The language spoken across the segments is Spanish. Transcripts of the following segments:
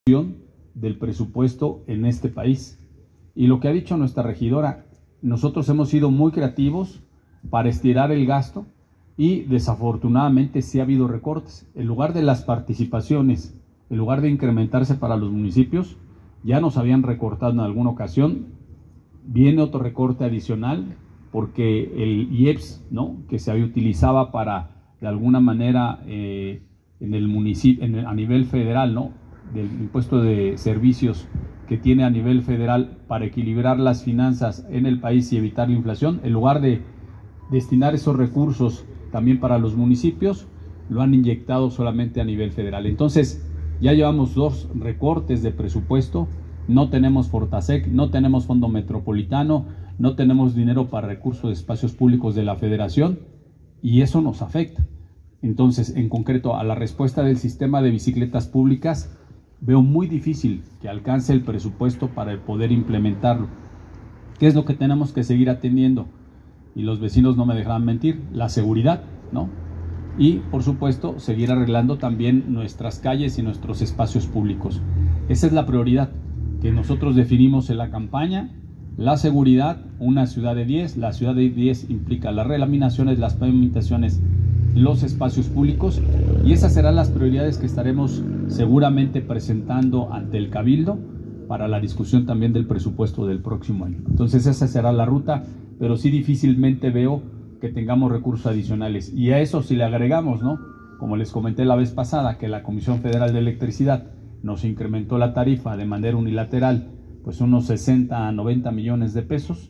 del presupuesto en este país. Y lo que ha dicho nuestra regidora, nosotros hemos sido muy creativos para estirar el gasto y desafortunadamente sí ha habido recortes. En lugar de las participaciones, en lugar de incrementarse para los municipios, ya nos habían recortado en alguna ocasión. Viene otro recorte adicional porque el IEPS, ¿no?, que se utilizaba para, de alguna manera, en el municipio, a nivel federal, ¿no?, del impuesto de servicios que tiene a nivel federal para equilibrar las finanzas en el país y evitar la inflación, en lugar de destinar esos recursos también para los municipios, lo han inyectado solamente a nivel federal. Entonces, ya llevamos 2 recortes de presupuesto, no tenemos Fortasec, no tenemos Fondo Metropolitano, no tenemos dinero para recursos de espacios públicos de la Federación, y eso nos afecta. Entonces, en concreto, a la respuesta del sistema de bicicletas públicas, veo muy difícil que alcance el presupuesto para poder implementarlo. ¿Qué es lo que tenemos que seguir atendiendo? Y los vecinos no me dejarán mentir, la seguridad, ¿no? Y, por supuesto, seguir arreglando también nuestras calles y nuestros espacios públicos. Esa es la prioridad que nosotros definimos en la campaña. La seguridad, una ciudad de 10, la ciudad de 10 implica las relaminaciones, las pavimentaciones, los espacios públicos, y esas serán las prioridades que estaremos seguramente presentando ante el Cabildo para la discusión también del presupuesto del próximo año. Entonces esa será la ruta, pero sí difícilmente veo que tengamos recursos adicionales. Y a eso si le agregamos, ¿no?, como les comenté la vez pasada, que la Comisión Federal de Electricidad nos incrementó la tarifa de manera unilateral, pues unos 60 a 90 millones de pesos.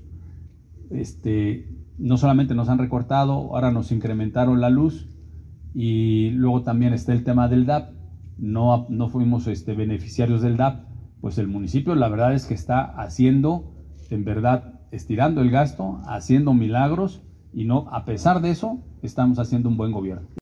No solamente nos han recortado, ahora nos incrementaron la luz, y luego también está el tema del DAP. No fuimos beneficiarios del DAP. Pues el municipio, la verdad es que está haciendo, en verdad, estirando el gasto, haciendo milagros, y no, a pesar de eso, estamos haciendo un buen gobierno.